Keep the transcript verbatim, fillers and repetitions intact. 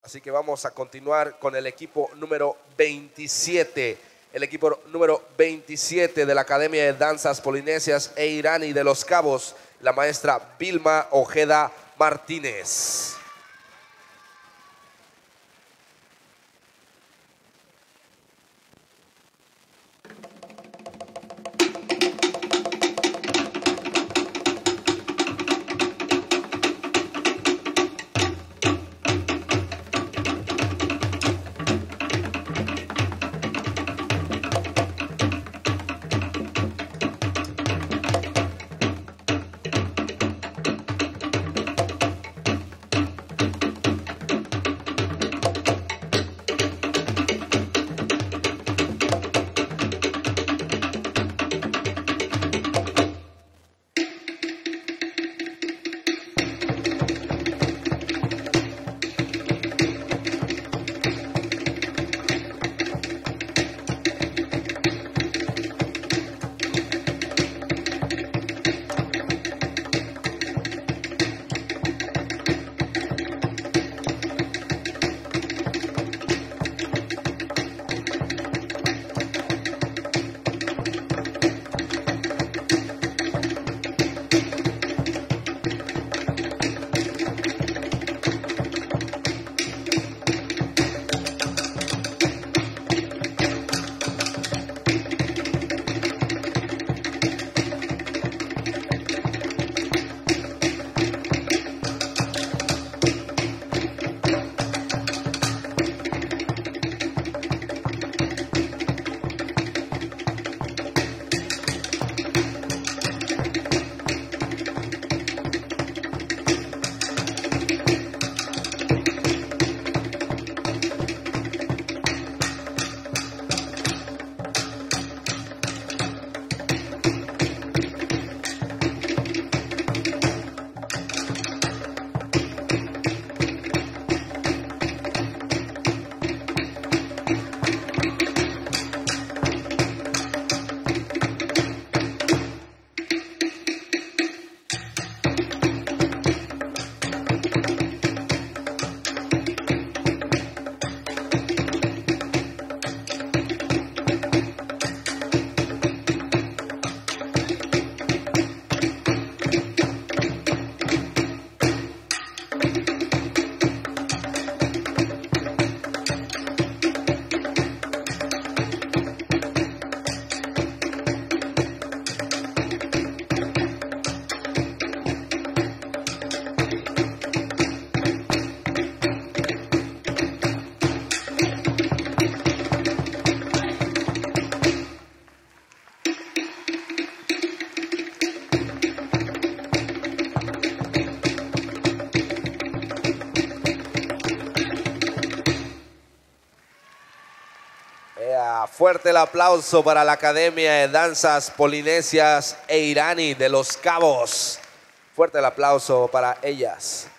Así que vamos a continuar con el equipo número veintisiete. El equipo número veintisiete de la Academia de Danzas Polinesias e Iraní de Los Cabos, la maestra Vilma Ojeda Martínez. Fuerte el aplauso para la Academia de Danzas Polinesias e Iraní de Los Cabos. Fuerte el aplauso para ellas.